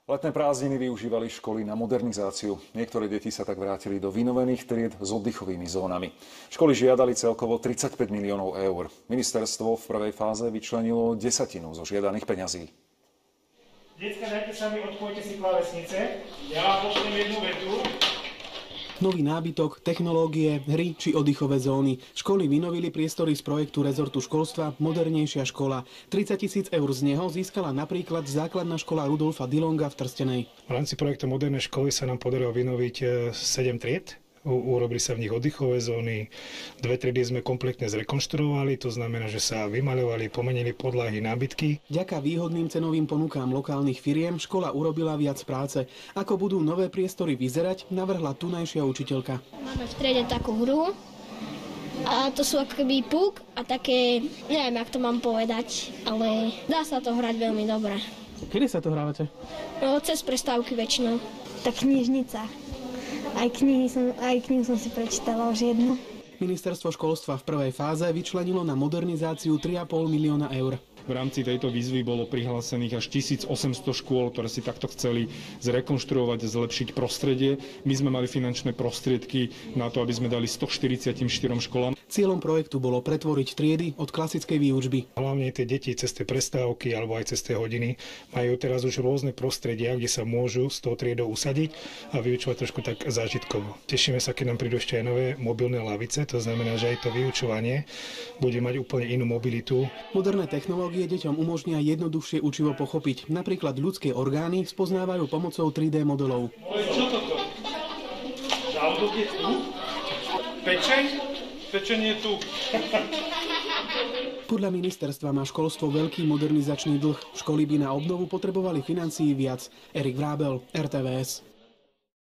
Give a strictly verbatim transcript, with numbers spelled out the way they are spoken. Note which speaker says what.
Speaker 1: Letné prázdniny využívali školy na modernizáciu. Niektoré deti sa tak vrátili do vynovených tried s oddychovými zónami. Školy žiadali celkovo tridsaťpäť miliónov eur. Ministerstvo v prvej fáze vyčlenilo desatinu zo žiadaných peňazí.
Speaker 2: Decka, dajte sa mi, odpojte si klávesnice. Ja vám pošlem jednu vetu.
Speaker 3: Nový nábytok, technológie, hry či oddychové zóny. Školy vynovili priestory z projektu rezortu školstva Modernejšia škola. tridsať tisíc eur z neho získala napríklad základná škola Rudolfa Dillonga v Trstenej.
Speaker 2: V rámci projektu Moderné školy sa nám podarilo vynoviť sedem tried. Urobili sa v nich oddychové zóny. Dve triedy sme kompletne zrekonštruovali, to znamená, že sa vymaľovali, pomenili podlahy, nábytky.
Speaker 3: Vďaka výhodným cenovým ponukám lokálnych firiem škola urobila viac práce. Ako budú nové priestory vyzerať, navrhla tunajšia učiteľka.
Speaker 4: Máme v triede takú hru a to sú akoby púk a také, neviem, jak to mám povedať, ale dá sa to hrať veľmi dobre.
Speaker 3: Kedy sa to hrávate?
Speaker 4: No, cez prestávky väčšinou.
Speaker 5: Tá knižnica. Aj knihy som, aj knihu som si prečítala už jednu.
Speaker 3: Ministerstvo školstva v prvej fáze vyčlenilo na modernizáciu tri a pol milióna eur.
Speaker 6: V rámci tejto výzvy bolo prihlásených až tisícosemsto škôl, ktoré si takto chceli zrekonštruovať, zlepšiť prostredie. My sme mali finančné prostriedky na to, aby sme dali stoštyridsaťštyri školám.
Speaker 3: Cieľom projektu bolo pretvoriť triedy od klasickej výučby.
Speaker 2: Hlavne tie deti cez tie prestávky alebo aj cez tie hodiny majú teraz už rôzne prostredia, kde sa môžu s tou triedou usadiť a vyučovať trošku tak zážitkovo. Tešíme sa, keď nám prídu ešte aj nové mobilné lavice, to znamená, že aj to vyučovanie bude mať úplne inú mobilitu.
Speaker 3: Moderné technológie deťom umožnia jednoduchšie učivo pochopiť. Napríklad ľudské orgány spoznávajú pomocou tri dé modelov.
Speaker 2: Čo toto? Žalúdok je tu? Pečeň? Pečeň je tu.
Speaker 3: Podľa ministerstva má školstvo veľký modernizačný dlh. Školy by na obnovu potrebovali financií viac. Erik Vrábel, er té vé es.